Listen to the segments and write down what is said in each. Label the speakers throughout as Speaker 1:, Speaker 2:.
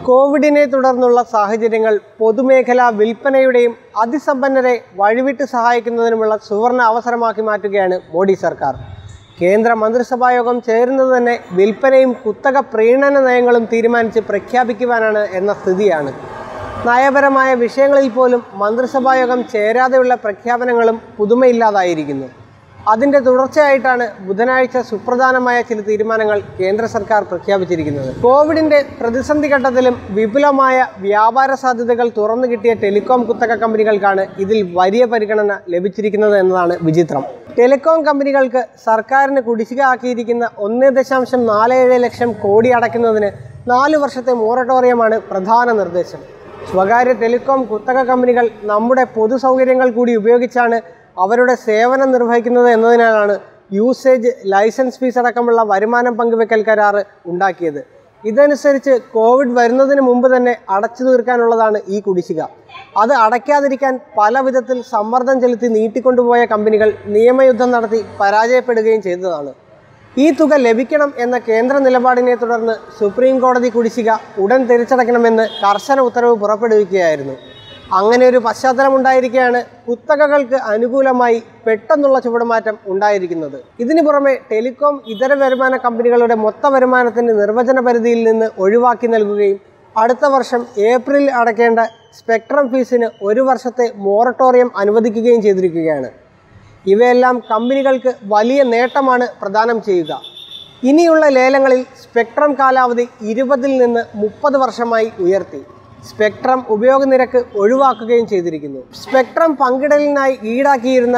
Speaker 1: കോവിഡിനെ തുടർന്നുള്ള സാഹചര്യങ്ങൾ പൊതുമേഖലാ വിൽപ്പനയുടെയും അതിസമ്പന്നരെ വഴിവിട്ട് സഹായിക്കുന്നതിനുമുള്ള സുവർണ അവസരമാക്കി മാറ്റുകയാണ് മോഡി സർക്കാർ. കേന്ദ്ര മന്ത്രിസഭായോഗം ചേരുന്നത് തന്നെ വിൽപ്പനയും കുത്തക പ്രീണന നയങ്ങളും തീരുമാനിച്ച് പ്രഖ്യാപിക്കുവാനാണ് എന്ന സ്ഥിതിയാണ്. നയപരമായ വിഷയങ്ങളിൽ പോലും മന്ത്രിസഭായോഗം ചേരാതെയുള്ള പ്രഖ്യാപനങ്ങളും പുതുമയില്ലാതായിരിക്കുന്നു. അതിൻ്റെ തുടർച്ചയായിട്ടാണ് ബുധനാഴ്ച സുപ്രധാനമായ ചില തീരുമാനങ്ങൾ കേന്ദ്ര സർക്കാർ പ്രഖ്യാപിച്ചിരിക്കുന്നത്. കോവിഡിൻ്റെ പ്രതിസന്ധി ഘട്ടത്തിലും വിപുലമായ വ്യാപാര സാധ്യതകൾ തുറന്നു കിട്ടിയ ടെലികോം കുത്തക കമ്പനികൾക്കാണ് ഇതിൽ വലിയ പരിഗണന ലഭിച്ചിരിക്കുന്നത് എന്നതാണ് വിചിത്രം. ടെലികോം കമ്പനികൾക്ക് സർക്കാരിന് കുടിശ്ശിക ആക്കിയിരിക്കുന്ന 1.47 ലക്ഷം കോടി അടയ്ക്കുന്നതിന് 4 വർഷത്തെ മൊറട്ടോറിയമാണ് പ്രധാന നിർദ്ദേശം. സ്വകാര്യ ടെലികോം കുത്തക കമ്പനികൾ നമ്മുടെ പൊതു സൗകര്യങ്ങൾ കൂടി ഉപയോഗിച്ചാണ് അവരുടെ സേവനം നിർവഹിക്കുന്നത് എന്നതിനാലാണ് യൂസേജ്, ലൈസൻസ് ഫീസ് അടക്കമുള്ള വരുമാനം പങ്കുവെക്കൽ കരാർ ഉണ്ടാക്കിയത്. ഇതനുസരിച്ച് കോവിഡ് വരുന്നതിന് മുമ്പ് തന്നെ അടച്ചു തീർക്കാനുള്ളതാണ് ഈ കുടിശ്ശിക. അത് അടയ്ക്കാതിരിക്കാൻ പല വിധത്തിൽ സമ്മർദ്ദം ചെലുത്തി നീട്ടിക്കൊണ്ടുപോയ കമ്പനികൾ നിയമയുദ്ധം നടത്തി പരാജയപ്പെടുകയും ചെയ്തതാണ്. ഈ തുക ലഭിക്കണം എന്ന കേന്ദ്ര നിലപാടിനെ തുടർന്ന് സുപ്രീം കോടതി കുടിശ്ശിക ഉടൻ തിരിച്ചടയ്ക്കണമെന്ന് കർശന ഉത്തരവ് പുറപ്പെടുവിക്കുകയായിരുന്നു. അങ്ങനെ ഒരു പശ്ചാത്തലമുണ്ടായിരിക്കെയാണ് കുത്തകകൾക്ക് അനുകൂലമായി പെട്ടെന്നുള്ള ചുവടുമാറ്റം ഉണ്ടായിരിക്കുന്നത്. ഇതിനു പുറമെ ടെലികോം ഇതര വരുമാന കമ്പനികളുടെ മൊത്ത വരുമാനത്തിൻ്റെ നിർവചന പരിധിയിൽ നിന്ന് ഒഴിവാക്കി നൽകുകയും അടുത്ത വർഷം ഏപ്രിലിൽ അടയ്ക്കേണ്ട സ്പെക്ട്രം ഫീസിന് 1 വർഷത്തെ മൊറട്ടോറിയം അനുവദിക്കുകയും ചെയ്തിരിക്കുകയാണ്. ഇവയെല്ലാം കമ്പനികൾക്ക് വലിയ നേട്ടമാണ് പ്രദാനം ചെയ്യുക. ഇനിയുള്ള ലേലങ്ങളിൽ സ്പെക്ട്രം കാലാവധി 20 നിന്ന് 30 വർഷമായി ഉയർത്തി. സ്പെക്ട്രം ഉപയോഗ നിരക്ക് ഒഴിവാക്കുകയും ചെയ്തിരിക്കുന്നു. സ്പെക്ട്രം പങ്കിടലിനായി ഈടാക്കിയിരുന്ന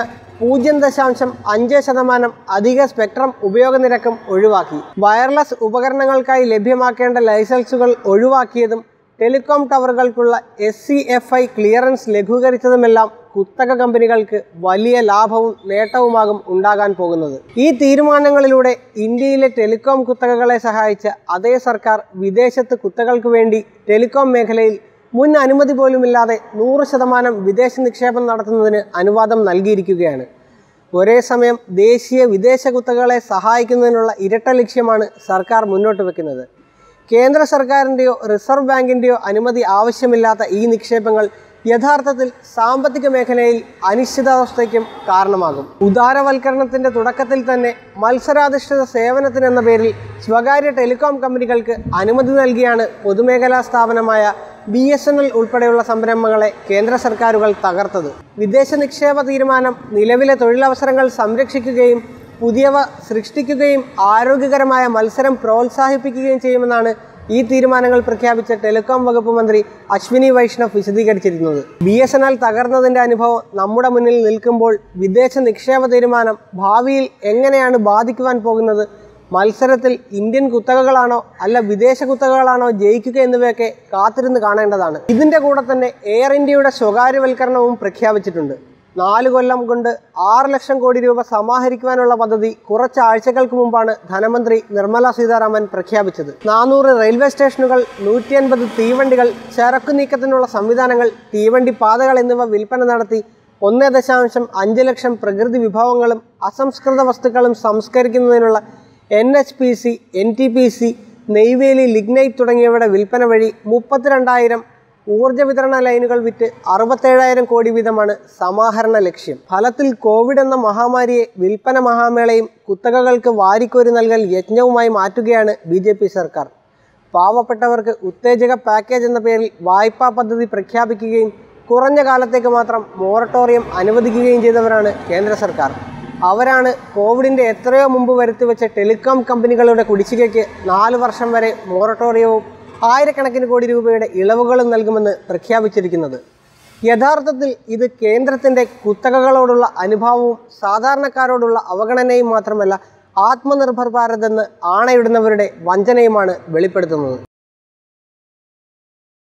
Speaker 1: 0.5% അധിക സ്പെക്ട്രം ഉപയോഗ നിരക്കും ഒഴിവാക്കി. വയർലെസ് ഉപകരണങ്ങൾക്കായി ലഭ്യമാക്കേണ്ട ലൈസൻസുകൾ ഒഴിവാക്കിയതും ടെലികോം ടവറുകൾക്കുള്ള SCFI ക്ലിയറൻസ് ലഘൂകരിച്ചതുമെല്ലാം കുത്തക കമ്പനികൾക്ക് വലിയ ലാഭവും നേട്ടവുമാകും ഉണ്ടാകാൻ പോകുന്നത്. ഈ തീരുമാനങ്ങളിലൂടെ ഇന്ത്യയിലെ ടെലികോം കുത്തകകളെ സഹായിച്ച അതേ സർക്കാർ വിദേശത്ത് കുത്തകൾക്ക് വേണ്ടി ടെലികോം മേഖലയിൽ മുൻ അനുമതി പോലുമില്ലാതെ 100% വിദേശ നിക്ഷേപം നടത്തുന്നതിന് അനുവാദം നൽകിയിരിക്കുകയാണ്. ഒരേ സമയം ദേശീയ വിദേശ കുത്തകകളെ സഹായിക്കുന്നതിനുള്ള ഇരട്ട ലക്ഷ്യമാണ് സർക്കാർ മുന്നോട്ട് വയ്ക്കുന്നത്. കേന്ദ്ര സർക്കാരിൻ്റെയോ റിസർവ് ബാങ്കിൻ്റെയോ അനുമതി ആവശ്യമില്ലാത്ത ഈ നിക്ഷേപങ്ങൾ യഥാർത്ഥത്തിൽ സാമ്പത്തിക മേഖലയിൽ അനിശ്ചിതാവസ്ഥയ്ക്കും കാരണമാകും. ഉദാരവൽക്കരണത്തിൻ്റെ തുടക്കത്തിൽ തന്നെ മത്സരാധിഷ്ഠിത സേവനത്തിനെന്ന പേരിൽ സ്വകാര്യ ടെലികോം കമ്പനികൾക്ക് അനുമതി നൽകിയാണ് പൊതുമേഖലാ സ്ഥാപനമായ BSNL ഉൾപ്പെടെയുള്ള സംരംഭങ്ങളെ കേന്ദ്ര സർക്കാരുകൾ തകർത്തത്. വിദേശ നിക്ഷേപ തീരുമാനം നിലവിലെ തൊഴിലവസരങ്ങൾ സംരക്ഷിക്കുകയും പുതിയവ സൃഷ്ടിക്കുകയും ആരോഗ്യകരമായ മത്സരം പ്രോത്സാഹിപ്പിക്കുകയും ചെയ്യുമെന്നാണ് ഈ തീരുമാനങ്ങൾ പ്രഖ്യാപിച്ച ടെലികോം വകുപ്പ് മന്ത്രി അശ്വിനി വൈഷ്ണവ് വിശദീകരിച്ചിരുന്നത്. BSNL തകർന്നതിൻ്റെ അനുഭവം നമ്മുടെ മുന്നിൽ നിൽക്കുമ്പോൾ വിദേശ നിക്ഷേപ തീരുമാനം ഭാവിയിൽ എങ്ങനെയാണ് ബാധിക്കുവാൻ പോകുന്നത്, മത്സരത്തിൽ ഇന്ത്യൻ കുത്തകകളാണോ അല്ല വിദേശ കുത്തകകളാണോ ജയിക്കുക എന്നിവയൊക്കെ കാത്തിരുന്ന് കാണേണ്ടതാണ്. ഇതിൻ്റെ കൂടെ തന്നെ എയർ ഇന്ത്യയുടെ സ്വകാര്യവൽക്കരണവും പ്രഖ്യാപിച്ചിട്ടുണ്ട്. 4 കൊല്ലം കൊണ്ട് 6 ലക്ഷം കോടി രൂപ സമാഹരിക്കുവാനുള്ള പദ്ധതി കുറച്ച് ആഴ്ചകൾക്ക് മുമ്പാണ് ധനമന്ത്രി നിർമ്മല സീതാരാമൻ പ്രഖ്യാപിച്ചത്. 400 റെയിൽവേ സ്റ്റേഷനുകൾ, 150 തീവണ്ടികൾ, ചരക്കു നീക്കത്തിനുള്ള സംവിധാനങ്ങൾ, തീവണ്ടി പാതകൾ എന്നിവ വിൽപ്പന നടത്തി 1.5 ലക്ഷം പ്രകൃതി വിഭവങ്ങളും അസംസ്കൃത വസ്തുക്കളും സംസ്കരിക്കുന്നതിനുള്ള NHPC, NTPC, നെയ്വേലി ലിഗ്നൈറ്റ് തുടങ്ങിയവയുടെ വിൽപ്പന വഴി 32,000 ഊർജ്ജ വിതരണ ലൈനുകൾ വിറ്റ് 67,000 കോടി വീതമാണ് സമാഹരണ ലക്ഷ്യം. ഫലത്തിൽ കോവിഡ് എന്ന മഹാമാരിയെ വിൽപ്പന മഹാമേളയും കുത്തകകൾക്ക് വാരിക്കോരി നൽകൽ യജ്ഞവുമായി മാറ്റുകയാണ് BJP സർക്കാർ. പാവപ്പെട്ടവർക്ക് ഉത്തേജക പാക്കേജ് എന്ന പേരിൽ വായ്പാ പദ്ധതി പ്രഖ്യാപിക്കുകയും കുറഞ്ഞ കാലത്തേക്ക് മാത്രം മൊറട്ടോറിയം അനുവദിക്കുകയും ചെയ്തവരാണ് കേന്ദ്ര സർക്കാർ. അവരാണ് കോവിഡിൻ്റെ എത്രയോ മുമ്പ് വരുത്തിവെച്ച ടെലികോം കമ്പനികളുടെ കുടിശ്ശികയ്ക്ക് 4 വർഷം വരെ മൊറട്ടോറിയവും ആയിരക്കണക്കിന് കോടി രൂപയുടെ ഇളവുകളും നൽകുമെന്ന് പ്രഖ്യാപിച്ചിരിക്കുന്നത്. യഥാർത്ഥത്തിൽ ഇത് കേന്ദ്രത്തിൻ്റെ കുത്തകകളോടുള്ള അനുഭാവവും സാധാരണക്കാരോടുള്ള അവഗണനയും മാത്രമല്ല, ആത്മനിർഭർ ഭാരത് എന്ന് ആണയിടുന്നവരുടെ വഞ്ചനയുമാണ് വെളിപ്പെടുത്തുന്നത്.